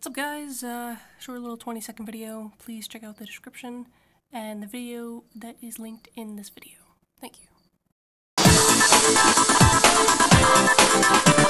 What's up guys, short little 20-second video. Please check out the description and the video that is linked in this video. Thank you.